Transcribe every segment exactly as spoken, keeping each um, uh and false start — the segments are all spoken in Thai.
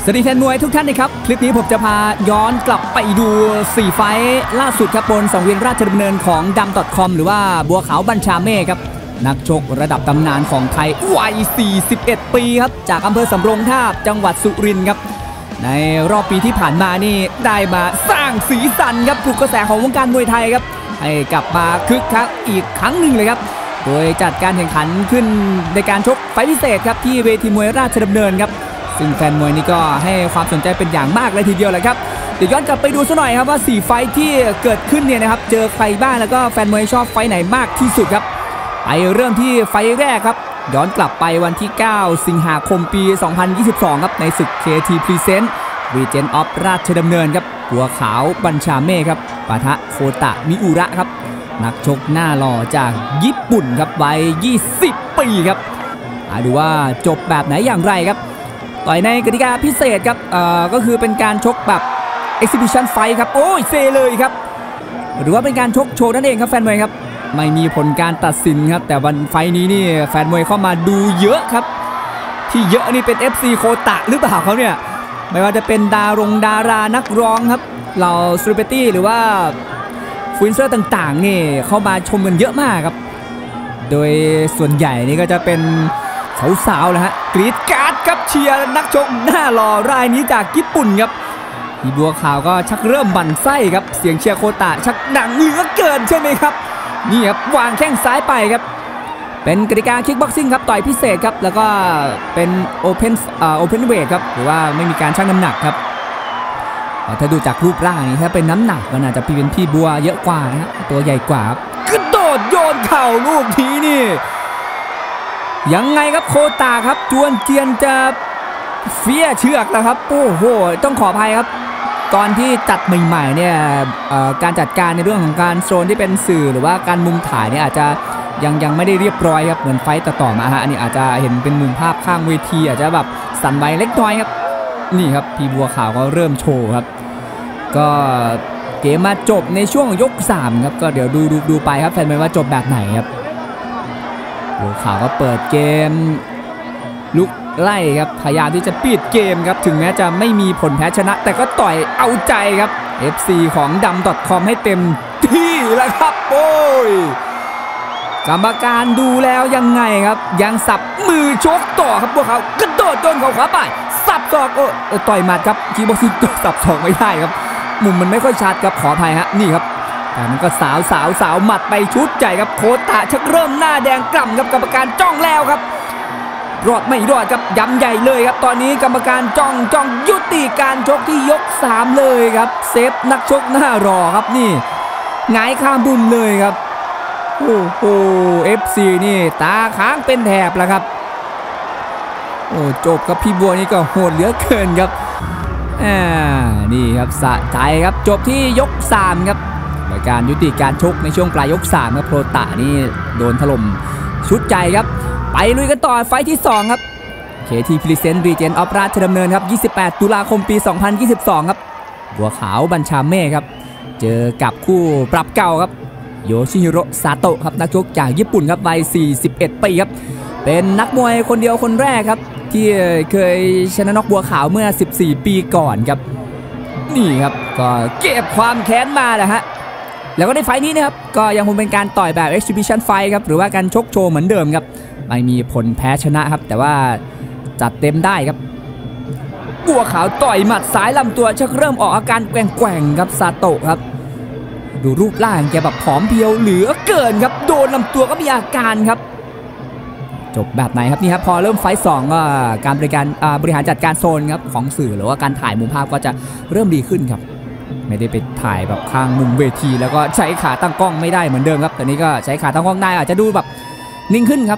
สวัสดีแฟนมวยทุกท่านนะครับคลิปนี้ผมจะพาย้อนกลับไปดูสี่ไฟท์ล่าสุดครับบนสังเวียนราชดำเนินของดัม .com หรือว่าบัวขาวบัญชาเมฆครับนักชกระดับตำนานของไทยวัยสี่สิบเอ็ดปีครับจากอำเภอสำโรงทาบจังหวัดสุรินทร์ครับในรอบปีที่ผ่านมานี่ได้มาสร้างสีสันครับปลุกกระแสของวงการมวยไทยครับให้กลับมาคึกคักอีกครั้งหนึ่งเลยครับโดยจัดการแข่งขันขึ้นในการชกไฟท์พิเศษครับที่เวทีมวยราชดำเนินครับซึ่งแฟนมวยนี่ก็ให้ความสนใจเป็นอย่างมากเลยทีเดียวเลยครับเดี๋ยวย้อนกลับไปดูสักหน่อยครับว่าสี่ไฟท์ที่เกิดขึ้นเนี่ยนะครับเจอใครบ้างแล้วก็แฟนมวยชอบไฟท์ไหนมากที่สุดครับไปเริ่มที่ไฟท์แรกครับย้อนกลับไปวันที่เก้าสิงหาคมปีสองพันยี่สิบสองครับในศึก เค ที Present Regent of ราชดำเนินครับบัวขาวบัญชาเมฆครับปะทะโคตะมิอุระครับนักชกหน้าหล่อจากญี่ปุ่นครับวัยยี่สิบปีครับมาดูว่าจบแบบไหนอย่างไรครับต่อยในกติกาพิเศษครับเอ่อก็คือเป็นการชกแบบ Exhibition Fight ครับโอ้ยเซเลยครับหรือว่าเป็นการชกโชว์นั่นเองครับแฟนมวยครับไม่มีผลการตัดสินครับแต่วันไฟนี้นี่แฟนมวยเข้ามาดูเยอะครับที่เยอะนี่เป็น เอฟ ซี โคตะหรือเปล่าเขาเนี่ยไม่ว่าจะเป็นดารงดารานักร้องครับเหล่าเซเลบริตี้หรือว่าฟูนเซอร์ต่างๆนี่เข้ามาชมกันเยอะมากครับโดยส่วนใหญ่นี่ก็จะเป็นสาวๆนะฮะกรีดการ์ดครับเชียร์นักชกหน้าหล่อรายนี้จากญี่ปุ่นครับพี่บัวขาวก็ชักเริ่มบั่นไส้ครับเสียงเชียร์โคตะชักดังเหลือเกินใช่ไหมครับนี่ครับวางแข้งซ้ายไปครับเป็นกติกาคิกบ็อกซิ่งครับต่อยพิเศษครับแล้วก็เป็นโอเพนอ่าโอเพนเวทครับหรือว่าไม่มีการชั่งน้ำหนักครับถ้าดูจากรูปร่างนี่ถ้าเป็นน้ำหนักก็น่าจะเป็นพี่บัวเยอะกว่านะตัวใหญ่กว่ากระโดดโยนเข่าลูกทีนี่ยังไงครับโคตาครับจวนเจียนจะเฟี้ยเชือกแล้วครับโอ้โหต้องขออภัยครับตอนที่จัดใหม่ๆเนี่ยการจัดการในเรื่องของการโซนที่เป็นสื่อหรือว่าการมุมถ่ายเนี่ยอาจจะยังยังไม่ได้เรียบร้อยครับเหมือนไฟต์ต่อๆมาฮะอันนี้อาจจะเห็นเป็นมุมภาพข้างเวทีอาจจะแบบสั่นไหวเล็กน้อยครับนี่ครับพี่บัวขาวก็เริ่มโชว์ครับก็เกมมาจบในช่วงยกสามครับก็เดี๋ยวดูดูดูไปครับแฟนมวยว่าจบแบบไหนครับบัวขาวก็เปิดเกมลุกไล่ครับพยายามที่จะปิดเกมครับถึงแม้จะไม่มีผลแพ้ชนะแต่ก็ต่อยเอาใจครับ เอฟ ซี ของดัม .com ให้เต็มที่แล้วครับโอ้ยกรรมการดูแล้วยังไงครับยังสับมือชกต่อครับบัวขาวกระโดดโดนเข่าขวาไปสับศอกโอ้ต่อยหมัดครับคีบ็อกซิ่งตัวสับศอกไม่ได้ครับมุมมันไม่ค่อยชัดครับขออภัยฮะนี่ครับแต่มันก็สาวสาวสาวหมัดไปชุดใหญ่ครับโคตะชักเริ่มหน้าแดงกล่ำครับกรรมการจ้องแล้วครับรอดไม่รอดครับย้ำใหญ่เลยครับตอนนี้กรรมการจ้องจ้องยุติการชกที่ยกสามเลยครับเซฟนักชกหน้ารอครับนี่หงายข้ามบุมเลยครับโอ้โห เอฟ ซี นี่ตาค้างเป็นแถบแล้วครับโอ้จบกับพี่บัวนี่ก็โหดเหลือเกินครับอ่านี่ครับสะใจครับจบที่ยกสามครับโดยการยุติการชกในช่วงปลายยกสามครับโคตะนี่โดนถล่มชุดใจครับไปลุยกันต่อไฟท์ที่สองครับ เค ที Present Regent of ราชดำเนินครับยี่สิบแปดตุลาคมปีสองพันยี่สิบสองครับบัวขาวบัญชาเมฆครับเจอกับคู่ปรับเก่าครับโยชิฮิโร่ซาโตะครับนักชกจากญี่ปุ่นครับวัยสี่สิบเอ็ดปีครับเป็นนักมวยคนเดียวคนแรกครับที่เคยชนะน็อกบัวขาวเมื่อสิบสี่ปีก่อนครับนี่ครับก็เก็บความแค้นมาแหละฮะแล้วก็ในไฟนี้นะครับก็ยังคงเป็นการต่อยแบบ Exhibition Fight ครับหรือว่าการชกโชว์เหมือนเดิมครับไม่มีผลแพ้ชนะครับแต่ว่าจัดเต็มได้ครับบัวขาวต่อยหมัดซ้ายลำตัวชักเริ่มออกอาการแกว่งๆครับซาโตะครับดูรูปร่างแกแบบผอมเพรียวเหลือเกินครับโดนลำตัวก็มีอาการครับจบแบบไหนครับนี่ครับพอเริ่มไฟท์สองก็การบริการบริหารจัดการโซนครับของสื่อหรือว่าการถ่ายมุมภาพก็จะเริ่มดีขึ้นครับไม่ได้ไปถ่ายแบบข้างมุมเวทีแล้วก็ใช้ขาตั้งกล้องไม่ได้เหมือนเดิมครับแต่นี้ก็ใช้ขาตั้งกล้องได้อาจจะดูแบบนิ่งขึ้นครับ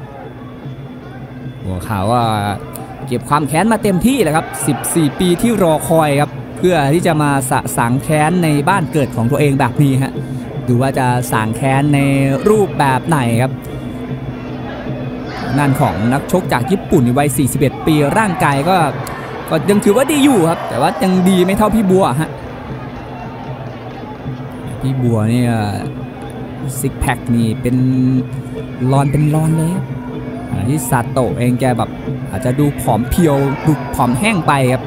หัวขาวว่าเก็บความแค้นมาเต็มที่เลยครับสิบสี่ปีที่รอคอยครับเพื่อที่จะมาสะสางแค้นในบ้านเกิดของตัวเองแบบนี้ฮะดูว่าจะสางแค้นในรูปแบบไหนครับนั่นของนักชกจากญี่ปุ่นในวัยสี่สิบเอ็ดปีร่างกายก็ก็ยังถือว่าดีอยู่ครับแต่ว่ายังดีไม่เท่าพี่บัวฮะพี่บัวเนี่ยซิกแพคนี่เป็นลอนเป็นลอนเลยครับที่ซาโตะเองแกแบบอาจจะดูผอมเพียวดูผอมแห้งไปครับ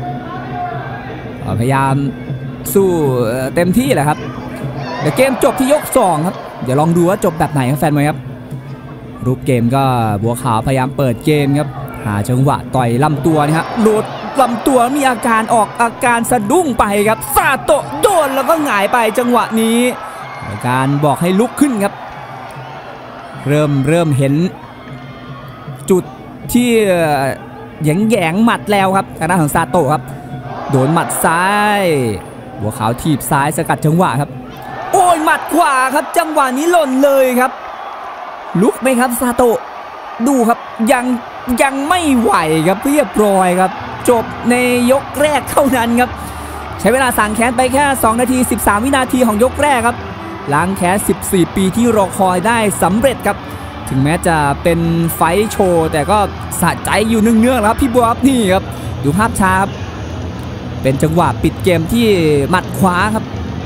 พยายามสู้เต็มที่แหละครับเดี๋ยวเกมจบที่ยกสองครับเดี๋ยวลองดูว่าจบแบบไหนครับแฟนมวยครับรูปเกมก็บัวขาวพยายามเปิดเกมครับหาจังหวะต่อยลำตัวนี่ฮะหลุดลำตัวมีอาการออกอาการสะดุ้งไปครับซาโตะโดนแล้วก็หงายไปจังหวะนี้การบอกให้ลุกขึ้นครับเริ่มเริ่มเห็นจุดที่แยงแยงหมัดแล้วครับทางด้านของซาโตะครับโดนหมัดซ้ายบัวขาวถีบซ้ายสกัดจังหวะครับโอ้ยหมัดขวาครับจังหวะนี้หล่นเลยครับลุกไหมครับซาโตะดูครับยังยังไม่ไหวครับเรียบร้อยครับจบในยกแรกเท่านั้นครับใช้เวลาสางแค้นไปแค่สองนาทีสิบสามวินาทีของยกแรกครับล้างแค้นสิบสี่ปีที่รอคอยได้สำเร็จครับถึงแม้จะเป็นไฟท์โชว์แต่ก็สะใจอยู่เนืองๆครับพี่บัวครับนี่ครับดูภาพช้าครับเป็นจังหวะปิดเกมที่หมัดขวาครับ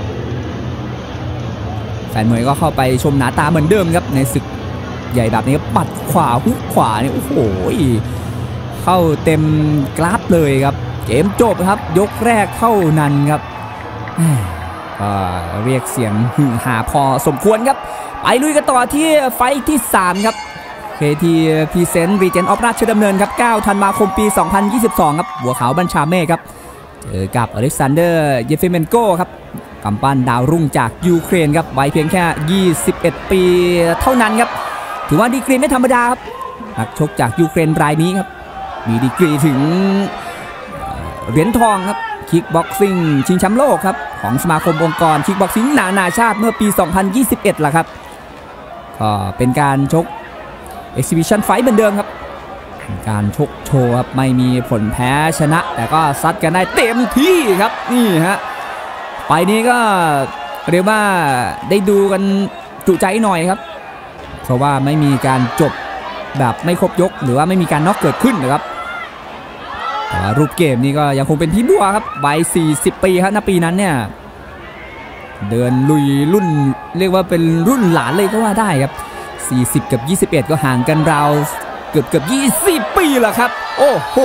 แฟนมวยก็เข้าไปชมหน้าตาเหมือนเดิมครับในศึกใหญ่แบบนี้ปัดขวาฮุกขวาเนี่ยโอ้โหเข้าเต็มกราฟเลยครับเกมจบครับยกแรกเท่านั้นครับก็เรียกเสียงฮือฮาพอสมควรครับไปลุยกันต่อที่ไฟท์ที่สามครับ เค ที Present Regent of ราชดำเนินครับเก้าธันวาคมปีสองพันยี่สิบสองครับบัวขาวบัญชาเมฆครับเจอกับอเล็กซานเดอร์เยเฟเมนโกครับกำปั้นดาวรุ่งจากยูเครนครับวัยเพียงแค่ยี่สิบเอ็ดปีเท่านั้นครับถือว่าดีกรีไม่ธรรมดาครับนักชกจากยูเครนรายนี้ครับมีดีกรีถึงเหรียญทองครับคิกบ็อกซิ่งชิงแชมป์โลกครับของสมาคมองค์กรคิกบ็อกซิ่งนานาชาติเมื่อปีสองพันยี่สิบเอ็ดล่ะครับก็เป็นการชก Exhibition Fight เหมือนเดิมครับการชกโชว์ครับไม่มีผลแพ้ชนะแต่ก็ซัดกันได้เต็มที่ครับนี่ฮะไฟล์นี้ก็เรียกว่าได้ดูกันจุใจหน่อยครับเพราะว่าไม่มีการจบแบบไม่ครบยกหรือว่าไม่มีการน็อกเกิดขึ้นนะครับแต่ว่ารูปเกมนี้ก็ยังคงเป็นพี่บัวครับวัยสี่สิบปีครับณปีนั้นเนี่ยเดินลุยรุ่นเรียกว่าเป็นรุ่นหลานเลยก็ว่าได้ครับสี่สิบกับยี่สิบเอ็ดก็ห่างกันราวเกือบเกือบยี่สิบปีละครับโอ้โห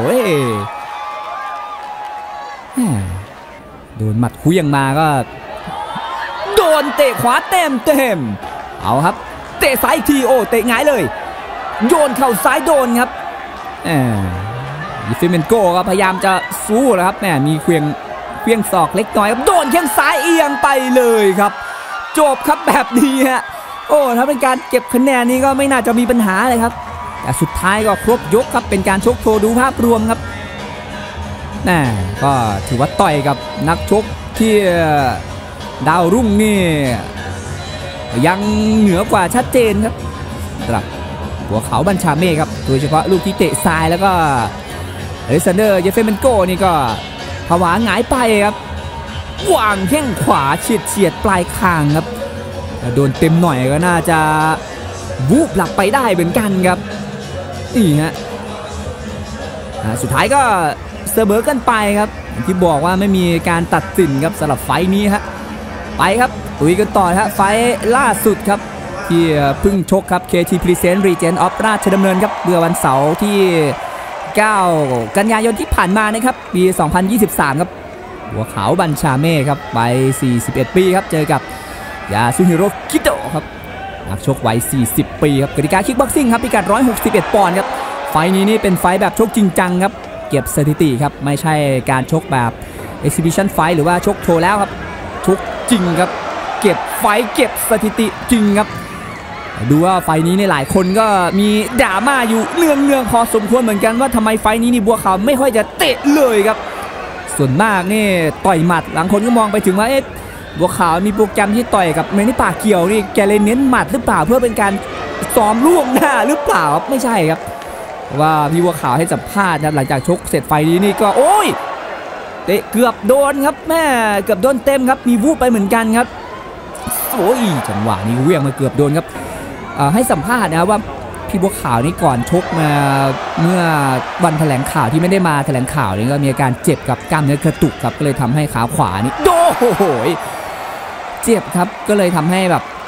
โดนหมัดคุยยังมาก็โดนเตะขวาเต็มเต็มเอาครับเตะซ้ายทีโอเตะง่ายเลยโยนเข่าซ้ายโดนครับยิฟิเมนโก้ก็พยายามจะสู้นะครับแหมมีเควียงเควียงศอกเล็กน้อยครับโดนแข้งซ้ายเอียงไปเลยครับจบครับแบบนี้ฮะโอ้ถ้าเป็นการเก็บคะแนนนี้ก็ไม่น่าจะมีปัญหาเลยครับแต่สุดท้ายก็ครบยกครับเป็นการชกโชว์ดูภาพรวมครับน่ก็ถือว่าต่อยกับนักชกที่ดาวรุ่งนี่ยังเหนือกว่าชัดเจนครับสำหรับหัวเขาบัญชาเมฆครับโดยเฉพาะลูกที่เตะซ้ายแล้วก็อเล็กซานเดอร์เยเฟเมนโกนี่ก็ผวาหงายไปครับวางแข้งขวาเฉียดเฉียดปลายคางครับโดนเต็มหน่อยก็น่าจะวูบหลับไปได้เหมือนกันครับนี่ฮะสุดท้ายก็เสมอกันไปครับที่บอกว่าไม่มีการตัดสินครับสำหรับไฟนี้ฮะไปครับลุยกันต่อฮะไฟล่าสุดครับที่เพิ่งชกครับ เค ที Present Regent of ราชดำเนินครับเมื่อวันเสาร์ที่เก้ากันยายนที่ผ่านมานะครับปีสองพันยี่สิบสามครับหัวขาวบัญชาเมฆครับวัยสี่สิบเอ็ดปีครับเจอกับยาซุฮิโร่คิโตะครับนักชกวัยสี่สิบปีครับกติกาคิกบ็อกซิ่งครับพิกัดหนึ่งร้อยหกสิบเอ็ดปอนด์ครับไฟนี้นี่เป็นไฟแบบชกจริงจังครับเก็บสถิติครับไม่ใช่การชกแบบ Exhibition Fight หรือว่าชกโชว์แล้วครับชกจริงครับเก็บไฟเก็บสถิติจริงครับดูว่าไฟนี้ในหลายคนก็มีดราม่าอยู่เนืองเนืองพอสมควรเหมือนกันว่าทำไมไฟนี้นี่บัวขาวไม่ค่อยจะเตะเลยครับส่วนมากนี่ต่อยหมัดหลังคนก็มองไปถึงว่าเอ๊ะบัวขาวมีโปรแกรมที่ต่อยกับเมนิปาเกียวนี่แกเลยเน้นหมัดหรือเปล่าเพื่อเป็นการซ้อมล่วงหน้าหรือเปล่าครับไม่ใช่ครับว่าพี่บัวขาวให้สัมภาษณ์นะหลังจากชกเสร็จไฟนี้นี่ก็โอ้ยเตะเกือบโดนครับแม่เกือบโดนเต็มครับมีวูบไปเหมือนกันครับโอ้ยจังหวะนี้เวี่ยงมาเกือบโดนครับให้สัมภาษณ์นะครับว่าพี่บัวขาวนี่ก่อนชกมาเมื่อวันแถลงข่าวที่ไม่ได้มาแถลงข่าวนี่ก็มีอาการเจ็บกับกล้ามเนื้อกระตุกครับก็เลยทำให้ขาขวานี่โดโหเจ็บครับก็เลยทำให้แบบ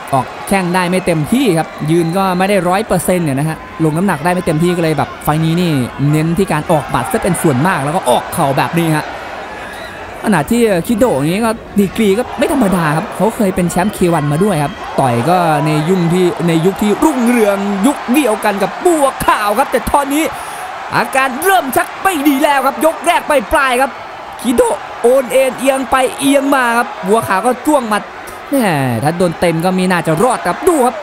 ออกแข้งได้ไม่เต็มที่ครับยืนก็ไม่ได้ร้อยเปอร์เซ็นต์เนี่ยนะฮะลงน้ำหนักได้ไม่เต็มที่ก็เลยแบบไฟนี้นี่เน้นที่การออกหมัดซะเป็นส่วนมากแล้วก็ออกเข่าแบบนี้ฮะขณะที่คิโดะนี้ก็ดีกรีก็ไม่ธรรมดาครับเขาเคยเป็นแชมป์เควันมาด้วยครับต่อยก็ในยุคที่ในยุคที่รุ่งเรืองยุคเดียวกันกับบัวขาวครับแต่ตอนนี้อาการเริ่มชักไม่ดีแล้วครับยกแรกไปปลายครับคิโดะโอนเอ็นเอียงไปเอียงมาครับบัวขาวก็จ้วงหมัดแหมถ้าโดนเต็มก็มีน่าจะรอดครับดูครับ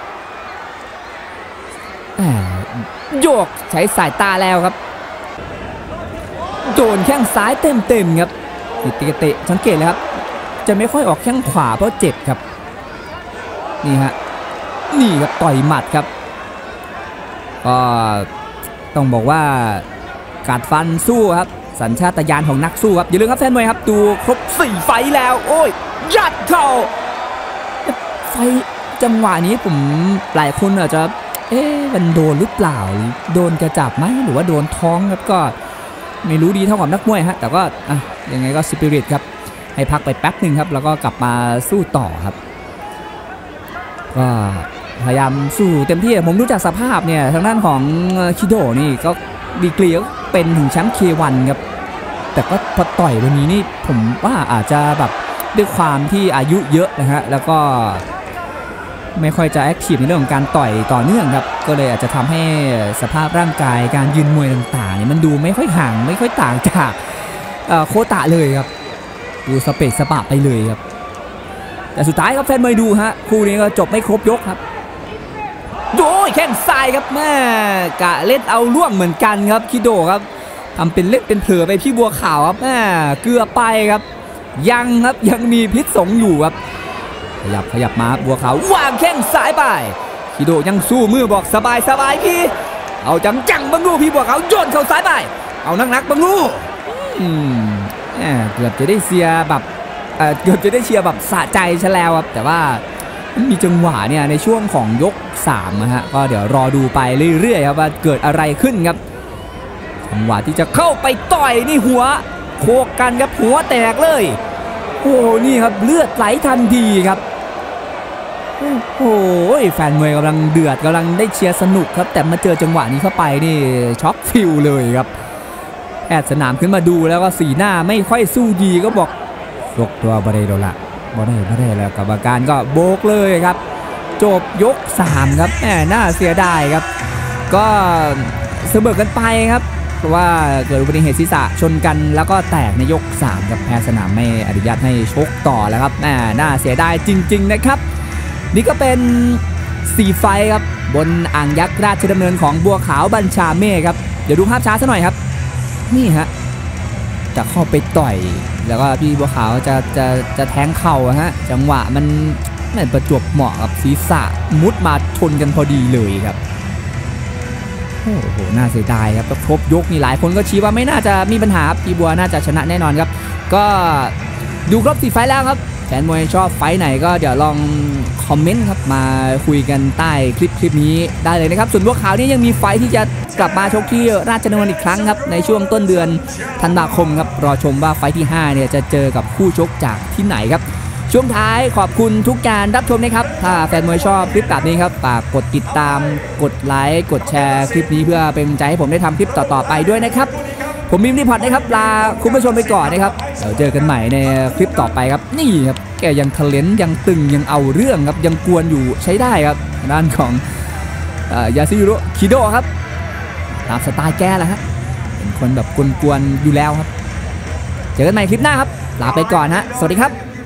โยกใช้สายตาแล้วครับโดนแข้งซ้ายเต็มๆครับติดเตะสังเกตเลยครับจะไม่ค่อยออกแข้งขวาเพราะเจ็บครับนี่ฮะนี่ครับต่อยหมัดครับก็ต้องบอกว่ากัดฟันสู้ครับสัญชาตญาณของนักสู้ครับอย่าลืมครับแฟนมวยครับดูครบสี่ไฟแล้วโอ้ยยัดเข่าไฟจังหวะนี้ผมหลายคนอาจจะเอ๊ะมันโดนหรือเปล่าโดนกระจับไหมหรือว่าโดนท้องครับก็ไม่รู้ดีเท่ากับนักมวยฮะแต่ก็อ่ะยังไงก็สปิริตครับให้พักไปแป๊บหนึ่งครับแล้วก็กลับมาสู้ต่อครับก็พยายามสู้เต็มที่ผมรู้จากสภาพเนี่ยทางด้านของคิโดะนี่ก็ดีกรีก็เป็นถึงแชมป์เควันครับแต่ก็พอต่อยวันนี้นี่ผมว่าอาจจะแบบด้วยความที่อายุเยอะนะฮะแล้วก็ไม่ค่อยจะแอคทีฟในเรื่องของการต่อยต่อเนื่องครับก็เลยอาจจะทำให้สภาพร่างกายการยืนมวยต่างๆเนี่ยมันดูไม่ค่อยห่างไม่ค่อยต่างจากโคตะเลยครับดูสเปกสปะไปเลยครับแต่สุดท้ายครับแฟนมวยดูฮะคู่นี้ก็จบไม่ครบยกครับโดยแข้งซ้ายครับแม่กะเล่นเอาล่วงเหมือนกันครับคิโดะครับทำเป็นเล่นเป็นเผลอไปพี่บัวขาวครับแม่เกือบไปครับยังครับยังมีพิษสงอยู่ครับขยับขยับมาบัวขาววางแข้งซ้ายไปคิโดะยังสู้มือบอกสบายสบายพี่เอาจังจังบังลูพี่บัวขาวโยนเข้าซ้ายไปเอานักนักบังลูอืมเกือบจะได้เชียร์แบบเออเกือบจะได้เชียร์แบบสะใจซะแล้วครับแต่ว่ามีจังหวะเนี่ยในช่วงของยกสามนะฮะก็เดี๋ยวรอดูไปเรื่อยๆครับว่าเกิดอะไรขึ้นครับจังหวะที่จะเข้าไปต่อยนี่หัวโคกกันครับหัวแตกเลยโอ้นี่ครับเลือดไหลทันทีครับโอ้ยแฟนมวยกำลังเดือดกำลังได้เชียร์สนุกครับแต่มาเจอจังหวะนี้เข้าไปนี่ช็อกฟิลเลยครับแอดสนามขึ้นมาดูแล้วก็สีหน้าไม่ค่อยสู้ดีก็บอกยกตัวบริโดละบริบริแล้วกรรมการก็โบกเลยครับจบยกสามครับแหมน่าเสียดายครับก็เสมอกันไปครับเพราะว่าเกิดอุบัติเหตุศีรษะชนกันแล้วก็แตกในยกสามครับแพทย์สนามไม่อนุญาตให้ชกต่อแล้วครับแหมน่าเสียดายจริงๆนะครับนี่ก็เป็นสี่ไฟครับบนอ่างยักษ์ราชดำเนินของบัวขาวบัญชาเมฆครับเดี๋ยวดูภาพช้าซะหน่อยครับนี่ฮะจะเข้าไปต่อยแล้วก็พี่บัวขาวจะจะจะแทงเข่าฮะจังหวะมันมันประจวบเหมาะกับศีรษะมุดมาชนกันพอดีเลยครับโอ้โหน่าเสียดายครับก็ครบยกนี่หลายคนก็ชี้ว่าไม่น่าจะมีปัญหาพี่บัวน่าจะชนะแน่นอนครับก็ดูครบสี่ไฟแล้วครับแฟนมวยชอบไฟไหนก็เดี๋ยวลองคอมเมนต์ครับมาคุยกันใต้คลิปคลิปนี้ได้เลยนะครับส่วนบัวขาวนี่ยังมีไฟที่จะกลับมาชกที่ราชดำเนินอีกครั้งครับในช่วงต้นเดือนธันวาคมครับรอชมว่าไฟที่ห้าเนี่ยจะเจอกับคู่ชกจากที่ไหนครับช่วงท้ายขอบคุณทุกการรับชมนะครับถ้าแฟนมวยชอบคลิปแบบนี้ครับฝากกดติดตามกดไลค์กดแชร์คลิปนี้เพื่อเป็นกำลังใจให้ผมได้ทำคลิปต่อๆไปด้วยนะครับผมมิมรีพอร์ตนะครับลาคุณผู้ชมไปก่อนนะครับเดี๋ยวเจอกันใหม่ในคลิปต่อไปครับนี่ครับแกยังทะเลนยังตึงยังเอาเรื่องครับยังกวนอยู่ใช้ได้ครับด้านของยาซิโร่คิโดะครับตามสไตล์แกแหละครับเป็นคนแบบกวนๆอยู่แล้วครับเจอกันใหม่คลิปหน้าครับลาไปก่อนฮะสวัสดีครับ